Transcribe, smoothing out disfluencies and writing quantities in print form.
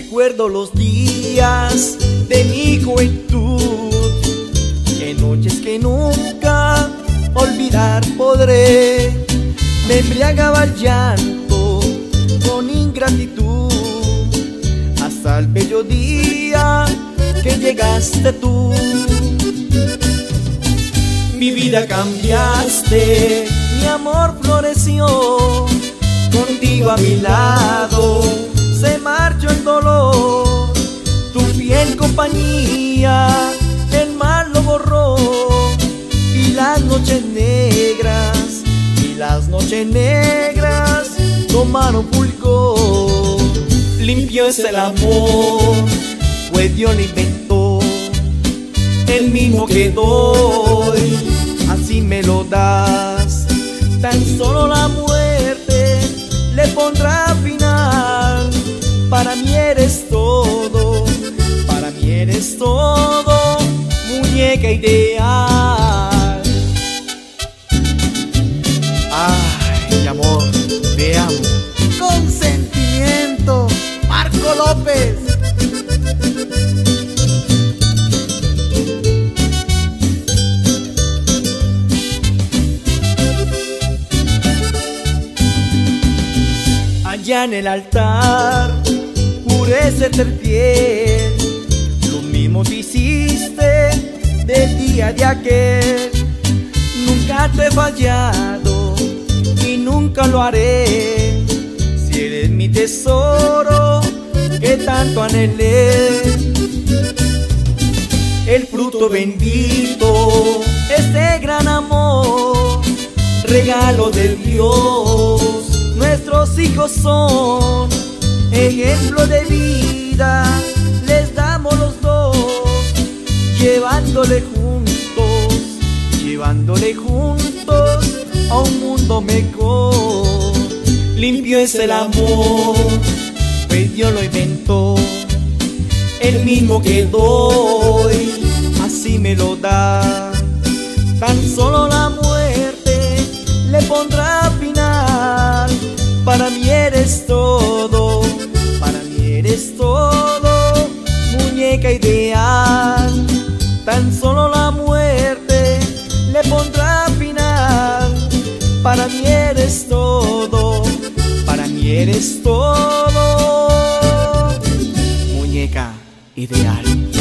Recuerdo los días de mi juventud, que noches que nunca olvidar podré. Me embriagaba el llanto con ingratitud, hasta el bello día que llegaste tú. Mi vida cambiaste, mi amor floreció, contigo a mi lado se marchó el dolor. Tu fiel compañía el mal lo borró, y las noches negras tomaron fulgor. Limpio es el amor, pues Dios lo inventó, el mismo que doy, así me lo das. Tan solo la muerte le pondrá final. Para mí eres todo, para mí eres todo, muñeca ideal. Ay, amor, te amo. Con sentimiento, Marco López. Allá en el altar juré serte fiel, lo mismo te hiciste del día de aquel. Nunca te he fallado y nunca lo haré, si eres mi tesoro que tanto anhelé. El fruto bendito, este gran amor, regalo de Dios, nuestros hijos son ejemplo de vida, les damos los dos, llevándole juntos a un mundo mejor. Limpio es el amor, pues Dios lo inventó, el mismo que doy, así me lo da. Tan solo la muerte le pondrá final. Para mí eres todo, para mí eres todo, muñeca ideal. Tan solo la muerte le pondrá final. Para mí eres todo, para mí eres todo, muñeca ideal.